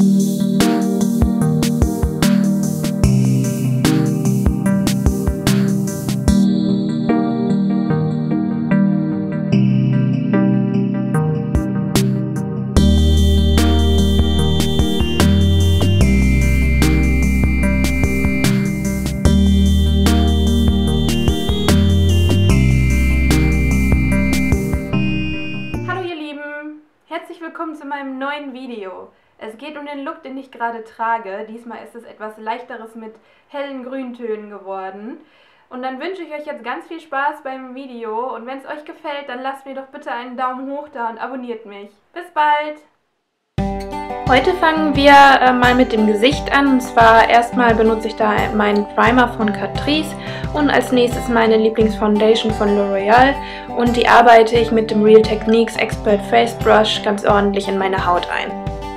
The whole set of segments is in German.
Willkommen zu meinem neuen Video. Es geht um den Look, den ich gerade trage. Diesmal ist es etwas leichteres mit hellen Grüntönen geworden. Und dann wünsche ich euch jetzt ganz viel Spaß beim Video. Und wenn es euch gefällt, dann lasst mir doch bitte einen Daumen hoch da und abonniert mich. Bis bald! Heute fangen wir mal mit dem Gesicht an. Und zwar erstmal benutze ich da meinen Primer von Catrice und als nächstes meine Lieblingsfoundation von L'Oreal. Und die arbeite ich mit dem Real Techniques Expert Face Brush ganz ordentlich in meine Haut ein.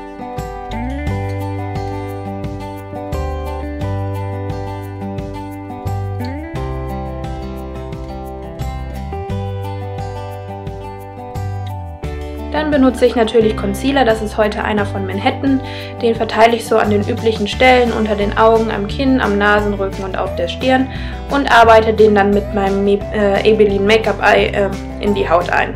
Dann benutze ich natürlich Concealer, das ist heute einer von Manhattan. Den verteile ich so an den üblichen Stellen, unter den Augen, am Kinn, am Nasenrücken und auf der Stirn und arbeite den dann mit meinem Maybelline Make-up Eye in die Haut ein.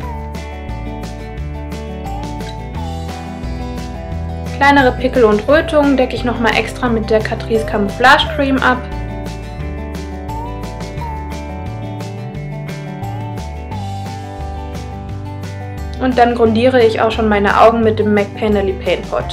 Kleinere Pickel und Rötungen decke ich nochmal extra mit der Catrice Camouflage Cream ab. Und dann grundiere ich auch schon meine Augen mit dem MAC Painterly Paint Pot.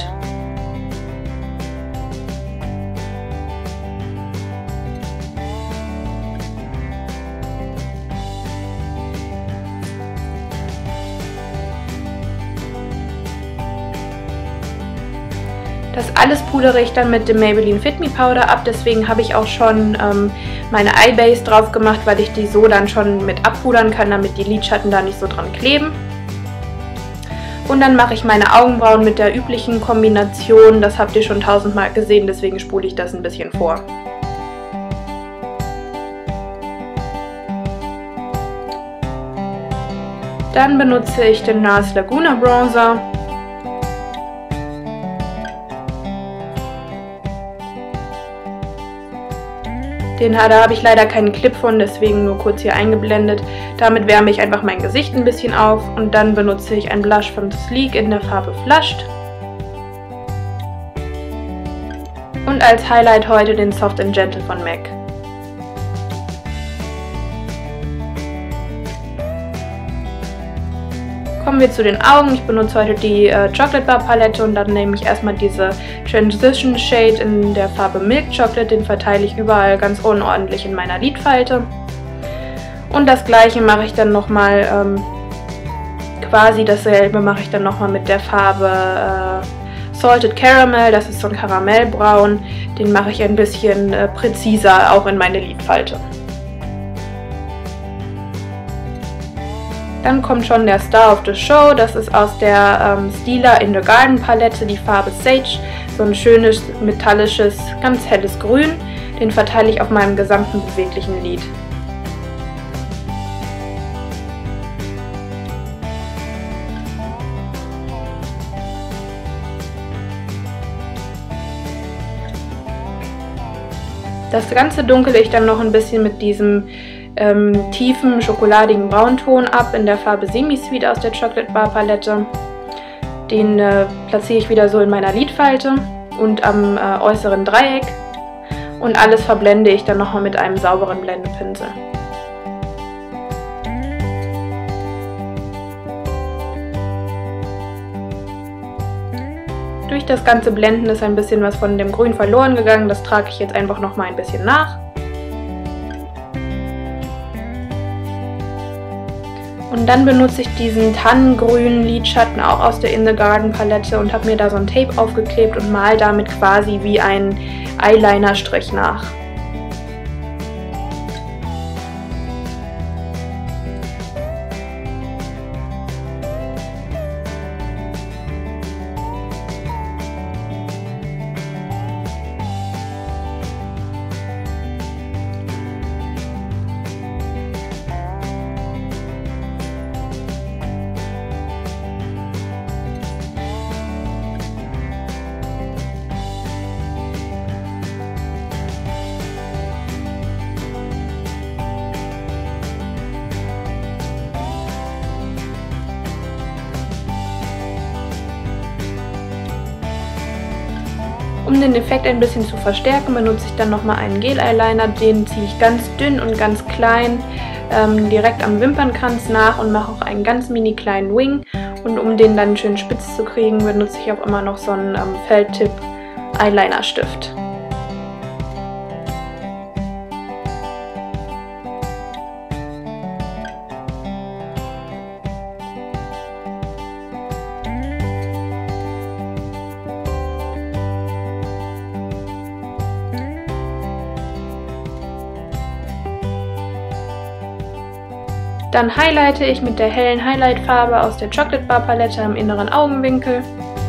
Das alles pudere ich dann mit dem Maybelline Fit Me Powder ab, deswegen habe ich auch schon meine Eye Base drauf gemacht, weil ich die so dann schon mit abpudern kann, damit die Lidschatten da nicht so dran kleben. Und dann mache ich meine Augenbrauen mit der üblichen Kombination, das habt ihr schon tausendmal gesehen, deswegen spule ich das ein bisschen vor. Dann benutze ich den NARS Laguna Bronzer. Da habe ich leider keinen Clip von, deswegen nur kurz hier eingeblendet. Damit wärme ich einfach mein Gesicht ein bisschen auf und dann benutze ich ein Blush von Sleek in der Farbe Flushed. Und als Highlight heute den Soft & Gentle von MAC. Kommen wir zu den Augen. Ich benutze heute die Chocolate Bar Palette und dann nehme ich erstmal diese Transition Shade in der Farbe Milk Chocolate. Den verteile ich überall ganz unordentlich in meiner Lidfalte. Und das gleiche mache ich dann nochmal, quasi dasselbe mache ich dann nochmal mit der Farbe Salted Caramel. Das ist so ein Karamellbraun. Den mache ich ein bisschen präziser auch in meine Lidfalte. Dann kommt schon der Star of the Show, das ist aus der Stila in the Garden Palette, die Farbe Sage, so ein schönes, metallisches, ganz helles Grün. Den verteile ich auf meinem gesamten beweglichen Lid. Das Ganze dunkle ich dann noch ein bisschen mit diesem tiefen schokoladigen Braunton ab in der Farbe Semi-Sweet aus der Chocolate Bar Palette. Den platziere ich wieder so in meiner Lidfalte und am äußeren Dreieck und alles verblende ich dann nochmal mit einem sauberen Blendepinsel. Durch das ganze Blenden ist ein bisschen was von dem Grün verloren gegangen, das trage ich jetzt einfach nochmal ein bisschen nach. Und dann benutze ich diesen tannengrünen Lidschatten auch aus der In the Garden Palette und habe mir da so ein Tape aufgeklebt und mal damit quasi wie ein Eyeliner-Strich nach. Um den Effekt ein bisschen zu verstärken, benutze ich dann nochmal einen Gel-Eyeliner. Den ziehe ich ganz dünn und ganz klein direkt am Wimpernkranz nach und mache auch einen ganz mini kleinen Wing. Und um den dann schön spitz zu kriegen, benutze ich auch immer noch so einen Felt-Tip-Eyeliner-Stift. Dann highlighte ich mit der hellen Highlight-Farbe aus der Chocolate Bar Palette am inneren Augenwinkel.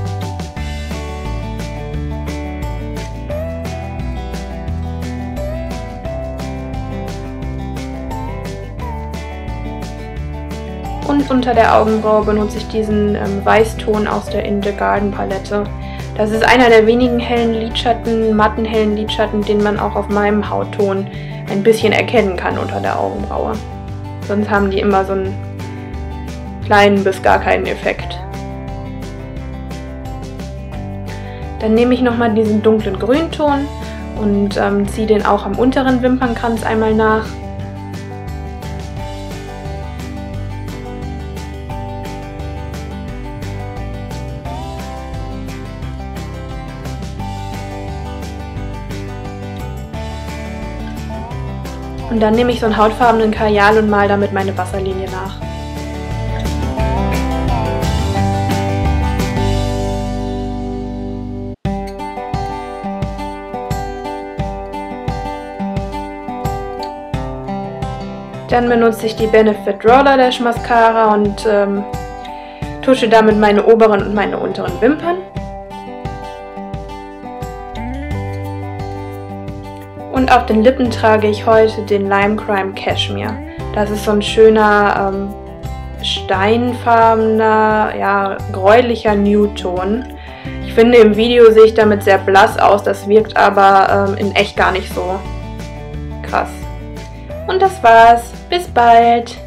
Und unter der Augenbraue benutze ich diesen Weißton aus der In the Garden Palette. Das ist einer der wenigen hellen Lidschatten, matten hellen Lidschatten, den man auch auf meinem Hautton ein bisschen erkennen kann unter der Augenbraue. Sonst haben die immer so einen kleinen bis gar keinen Effekt. Dann nehme ich nochmal diesen dunklen Grünton und ziehe den auch am unteren Wimpernkranz einmal nach. Und dann nehme ich so einen hautfarbenen Kajal und male damit meine Wasserlinie nach. Dann benutze ich die Benefit Roller Lash Mascara und tusche damit meine oberen und meine unteren Wimpern. Und auf den Lippen trage ich heute den Lime Crime Cashmere. Das ist so ein schöner steinfarbener, ja, gräulicher Nude-Ton. Ich finde, im Video sehe ich damit sehr blass aus, das wirkt aber in echt gar nicht so krass. Und das war's. Bis bald!